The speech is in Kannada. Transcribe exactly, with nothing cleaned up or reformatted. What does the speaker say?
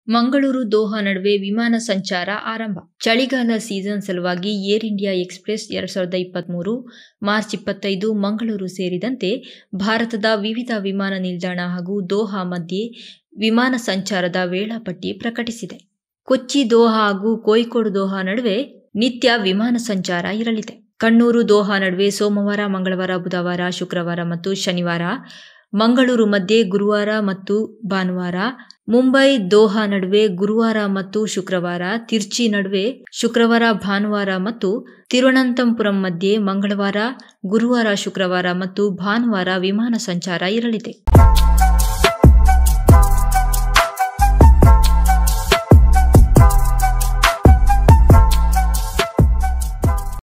ಮಂಗಳೂರು ದೋಹಾ ನಡುವೆ ವಿಮಾನ ಸಂಚಾರ ಆರಂಭ. ಚಳಿಗಾಲ ಸೀಸನ್ ಸಲುವಾಗಿ ಏರ್ ಇಂಡಿಯಾ ಎಕ್ಸ್‌ಪ್ರೆಸ್ ಎರಡ್ ಸಾವಿರದ ಇಪ್ಪತ್ಮೂರು ಮಾರ್ಚ್ ಇಪ್ಪತ್ತೈದು ಮಂಗಳೂರು ಸೇರಿದಂತೆ ಭಾರತದ ವಿವಿಧ ವಿಮಾನ ನಿಲ್ದಾಣ ಹಾಗೂ ದೋಹಾ ಮಧ್ಯೆ ವಿಮಾನ ಸಂಚಾರದ ವೇಳಾಪಟ್ಟಿ ಪ್ರಕಟಿಸಿದೆ. ಕೊಚ್ಚಿ ದೋಹಾ ಹಾಗೂ ಕೋಯಿಕೋಡ್ ದೋಹಾ ನಡುವೆ ನಿತ್ಯ ವಿಮಾನ ಸಂಚಾರ ಇರಲಿದೆ. ಕಣ್ಣೂರು ದೋಹಾ ನಡುವೆ ಸೋಮವಾರ, ಮಂಗಳವಾರ, ಬುಧವಾರ, ಶುಕ್ರವಾರ ಮತ್ತು ಶನಿವಾರ, ಮಂಗಳೂರು ಮಧ್ಯೆ ಗುರುವಾರ ಮತ್ತು ಭಾನುವಾರ, ಮುಂಬೈ ದೋಹಾ ನಡುವೆ ಗುರುವಾರ ಮತ್ತು ಶುಕ್ರವಾರ, ತಿರ್ಚಿ ನಡುವೆ ಶುಕ್ರವಾರ, ಭಾನುವಾರ ಮತ್ತು ತಿರುವನಂತಪುರಂ ಮಧ್ಯೆ ಮಂಗಳವಾರ, ಗುರುವಾರ, ಶುಕ್ರವಾರ ಮತ್ತು ಭಾನುವಾರ ವಿಮಾನ ಸಂಚಾರ ಇರಲಿದೆ.